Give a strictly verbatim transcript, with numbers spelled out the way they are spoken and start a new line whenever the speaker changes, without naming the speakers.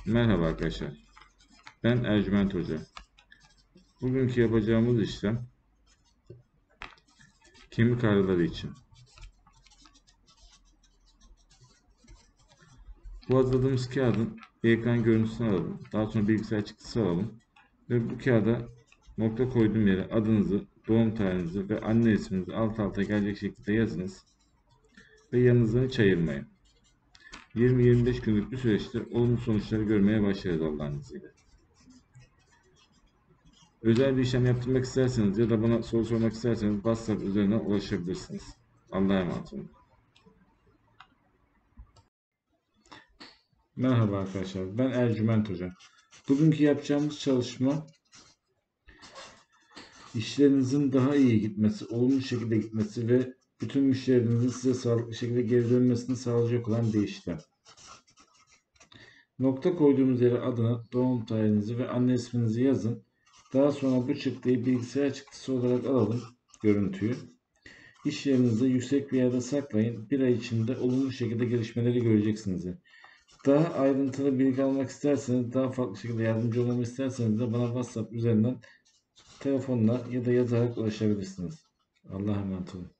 Merhaba arkadaşlar. Ben Ercüment Hoca. Bugünkü yapacağımız işlem kemik ağrıları için. Bu hazırladığımız kağıdın bir ekran görüntüsünü alalım. Daha sonra bilgisayar çıktısı alalım. Ve bu kağıda nokta koyduğum yere adınızı, doğum tarihinizi ve anne isminizi alt alta gelecek şekilde yazınız. Ve yanınızdan hiç ayırmayın. yirmi yirmi beş günlük bir süreçte olumlu sonuçları görmeye başlarız Allah'ın izniyle. Özel bir işlem yaptırmak isterseniz ya da bana soru sormak isterseniz WhatsApp üzerinden ulaşabilirsiniz. Allah'a emanet olun. Merhaba arkadaşlar, ben Ercüment Hoca. Bugünkü yapacağımız çalışma işlerinizin daha iyi gitmesi, olumlu şekilde gitmesi ve bütün müşterilerinizin size sağlıklı şekilde geri dönmesini sağlayacak olan bir işlem. Nokta koyduğumuz yere adını, doğum tarihinizi ve anne isminizi yazın. Daha sonra bu çıktıyı bilgisayar çıktısı olarak alalım görüntüyü. İş yerinizi yüksek bir yerde saklayın. Bir ay içinde olumlu şekilde gelişmeleri göreceksiniz. Daha ayrıntılı bilgi almak isterseniz, daha farklı şekilde yardımcı olmamı isterseniz de bana WhatsApp üzerinden telefonla ya da yazarak ulaşabilirsiniz. Allah'a emanet olun.